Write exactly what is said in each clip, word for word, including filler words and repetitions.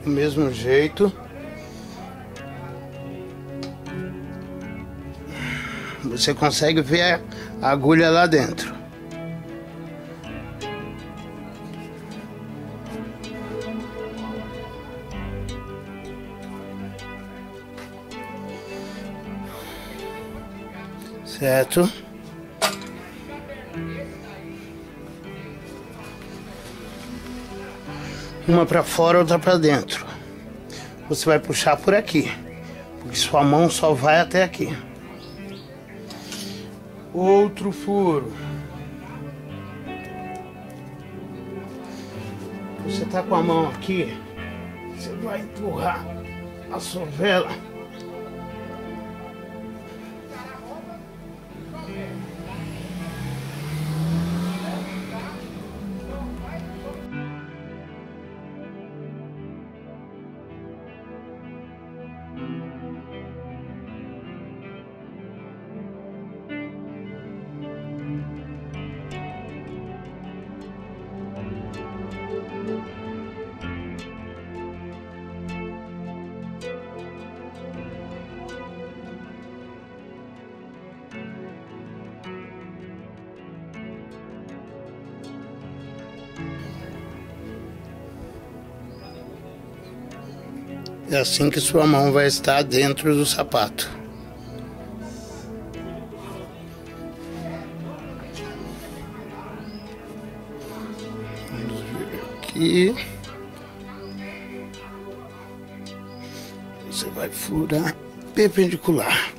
do mesmo jeito. Você consegue ver a agulha lá dentro. Certo? Uma para fora, outra para dentro. Você vai puxar por aqui, porque sua mão só vai até aqui. Outro furo. Você tá com a mão aqui, você vai empurrar a sovela. É assim que sua mão vai estar dentro do sapato. Vamos ver aqui. Você vai furar perpendicular.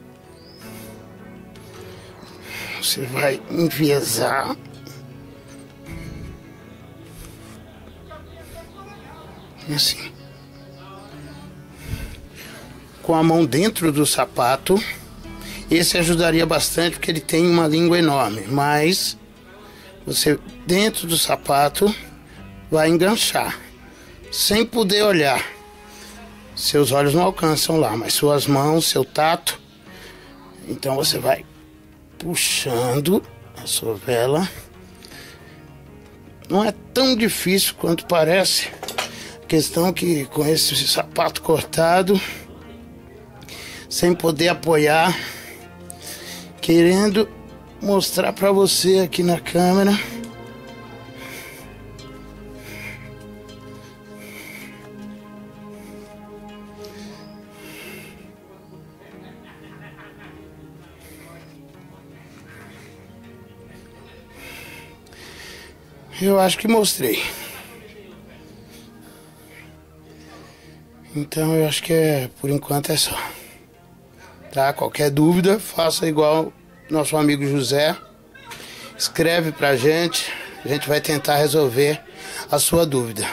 Você vai enviesar. Assim. Com a mão dentro do sapato, esse ajudaria bastante porque ele tem uma língua enorme, mas você dentro do sapato vai enganchar, sem poder olhar. Seus olhos não alcançam lá, mas suas mãos, seu tato, então você vai puxando a sovela. Não é tão difícil quanto parece, a questão é que com esse sapato cortado, sem poder apoiar, querendo mostrar para você aqui na câmera. Eu acho que mostrei. Então eu acho que é, por enquanto é só. Tá? Qualquer dúvida, faça igual nosso amigo José. Escreve pra gente, a gente vai tentar resolver a sua dúvida.